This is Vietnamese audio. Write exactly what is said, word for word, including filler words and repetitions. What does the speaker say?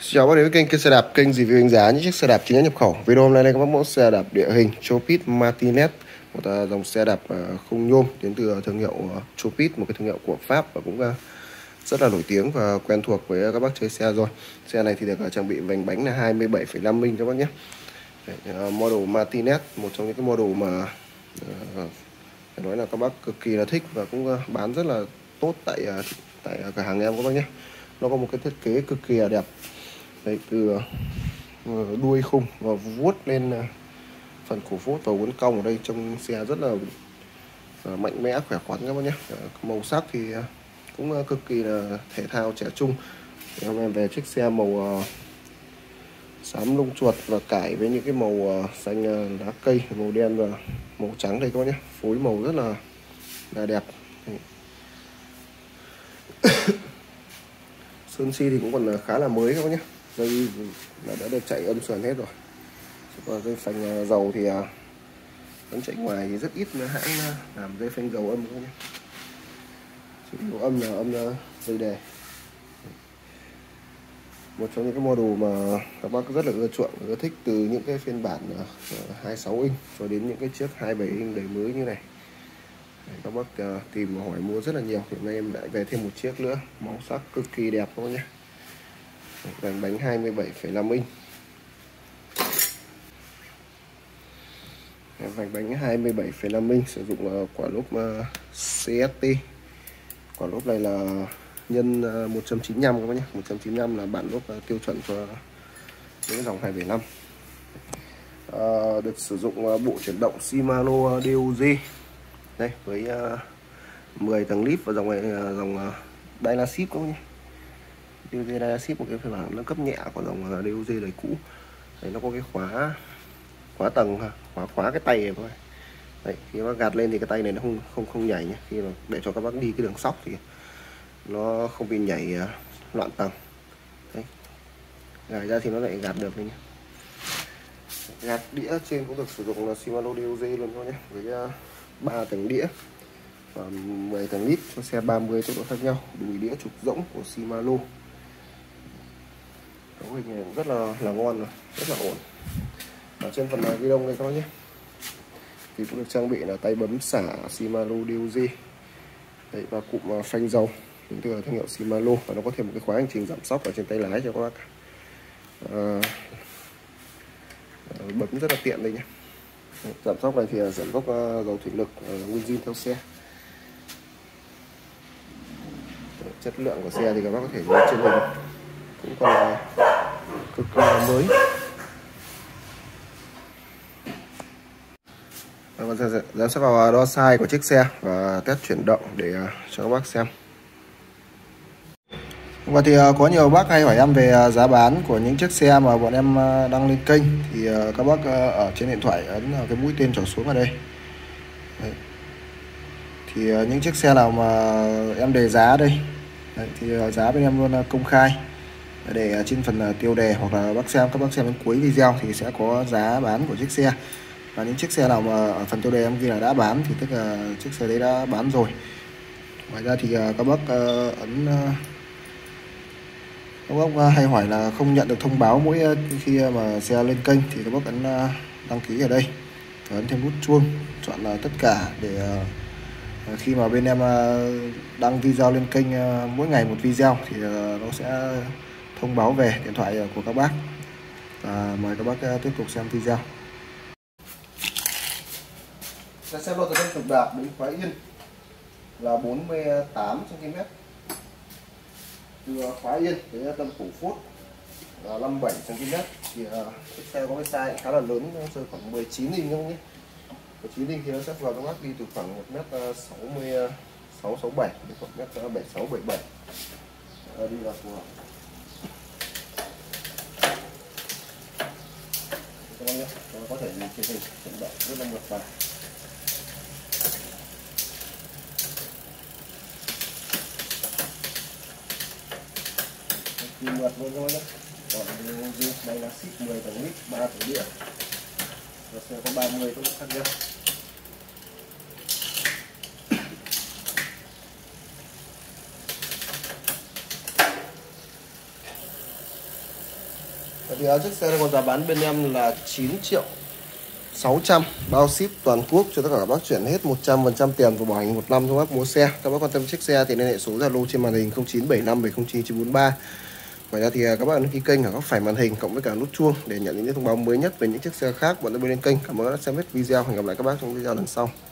Chào các bạn đến với kênh Kia Xe Đạp, kênh review đánh giá những chiếc xe đạp chính hãng nhập khẩu. Video hôm nay đây có mẫu xe đạp địa hình Chopit Martinez, một dòng xe đạp không nhôm đến từ thương hiệu Chopit, một cái thương hiệu của Pháp và cũng rất là nổi tiếng và quen thuộc với các bác chơi xe rồi. Xe này thì được trang bị vành bánh là hai mươi bảy phẩy năm inch các bác nhé. Model Martinez, một trong những cái model mà phải nói là các bác cực kỳ là thích và cũng bán rất là tốt tại tại cửa hàng em các bác nhé. Nó có một cái thiết kế cực kỳ là đẹp. Đấy, từ đuôi khung và vuốt lên phần cổ vuốt và uốn cong ở đây, trong xe rất là mạnh mẽ, khỏe khoắn các bác nhé. Màu sắc thì cũng cực kỳ là thể thao trẻ trung. Thì hôm nay về chiếc xe màu xám lông chuột và cải với những cái màu xanh lá cây, màu đen và màu trắng đây các bác nhé. Phối màu rất là là đẹp. Sơn xi thì cũng còn khá là mới các bác nhé. Dây là đã được chạy âm sườn hết rồi. Còn dây phanh dầu thì vẫn chạy ngoài thì rất ít hãng làm dây phanh dầu âm các bác nhé. Chỉ có âm là âm dây đề. Một trong những cái model mà các bác rất là ưa chuộng, ưa thích, từ những cái phiên bản hai mươi sáu inch cho đến những cái chiếc hai mươi bảy inch đời mới như này. Các bác tìm hỏi mua rất là nhiều. Hiện nay em lại về thêm một chiếc nữa, màu sắc cực kỳ đẹp các bác nhé. Vành bánh hai mươi bảy phẩy năm inch, vành bánh hai mươi bảy phẩy năm inch, sử dụng quả lốp xê ét tê. Quả lốp này là nhân một trăm chín mươi lăm các bác nhé. một trăm chín mươi lăm là bản lốp tiêu chuẩn cho những dòng hai bảy năm. À, được sử dụng bộ chuyển động Shimano đê ô giê đây với uh, mười tầng lip và dòng này là dòng uh, Dynasip các bác nhé. đê ô giê Dynasip, một cái phiên bản nâng cấp nhẹ của dòng đê ô giê đời cũ. Đấy, nó có cái khóa khóa tầng, khóa khóa cái tay này các bạn. Đấy, khi bác gạt lên thì cái tay này nó không không không nhảy nhé. Khi mà để cho các bác đi cái đường sóc thì nó không bị nhảy uh, loạn tầng. Đấy, gài ra thì nó lại gạt được đấy nhé. Gạt đĩa trên cũng được sử dụng là Shimano đê ô giê luôn thôi nhé, với uh, ba tầng đĩa và mười tầng lít cho xe ba mươi tốc độ khác nhau. Đùi đĩa trục rỗng của Shimano. Cấu hình này cũng rất là là ngon rồi, rất là ổn. Ở trên phần ghi đông đây các bác nhé, thì cũng được trang bị là tay bấm xả Shimano đê ô giê. Đấy, và cụm phanh dầu đến từ thương hiệu Shimano, và nó có thêm một cái khóa hành trình giảm sóc ở trên tay lái cho các bác. À, bấm rất là tiện đây nhé. Giảm sóc này thì giảm gốc dầu thủy lực nguyên zin theo xe. Chất lượng của xe thì các bác có thể nhìn trên hình cũng còn là cực kỳ mới. Và giám sát vào đo size của chiếc xe và test chuyển động để cho các bác xem. Và thì có nhiều bác hay hỏi em về giá bán của những chiếc xe mà bọn em đăng lên kênh, thì các bác ở trên điện thoại ấn cái mũi tên trỏ xuống ở đây. Đấy. Thì những chiếc xe nào mà em đề giá đây, đấy, thì giá bên em luôn công khai để trên phần tiêu đề, hoặc là bác xem các bác xem đến cuối video thì sẽ có giá bán của chiếc xe. Và những chiếc xe nào mà ở phần tiêu đề em ghi là đã bán thì tức là chiếc xe đấy đã bán rồi. Ngoài ra thì các bác ấn các bác hay hỏi là không nhận được thông báo mỗi khi mà xe lên kênh, thì các bác ấn đăng ký ở đây và ấn thêm nút chuông, chọn là tất cả, để khi mà bên em đăng video lên kênh mỗi ngày một video thì nó sẽ thông báo về điện thoại của các bác. Và mời các bác tiếp tục xem video. Xe lô từ bên trục đạp đến khóa yên là bốn mươi tám xăng ti mét. Từ khóa yên đến tâm cổ phốt là năm mươi bảy xăng ti mét. Thì chiếc xe có cái size khá là lớn, rơi khoảng mười chín inch không nhé. mười chín inch thì nó sẽ phù hợp các bác đi từ khoảng một mét sáu mươi sáu, sáu mươi bảy đến khoảng một mét bảy sáu, bảy bảy. Đi là phù hợp. Các bác nhé, có thể nhìn trên hình chuyển động rất là mượt mà. Mượt luôn thôi nhé. Còn đây là ship mười tầng lít, ba tầng đĩa. Nó sẽ có ba mươi tốc độ khác nhau. Thì uh, chiếc xe này còn giá bán bên em là chín triệu sáu trăm, bao ship toàn quốc cho tất cả các bác, chuyển hết một trăm phần trăm tiền và bảo hành một năm cho bác mua xe. Các bác quan tâm chiếc xe thì liên hệ số Zalo trên màn hình không chín bảy năm bảy không chín chín bốn ba. Ngoài ra thì các bạn đăng ký kênh ở góc phải màn hình cộng với cả nút chuông để nhận những thông báo mới nhất về những chiếc xe khác bọn tôi bên lên kênh. Cảm ơn đã xem hết video. Hẹn gặp lại các bác trong video lần sau.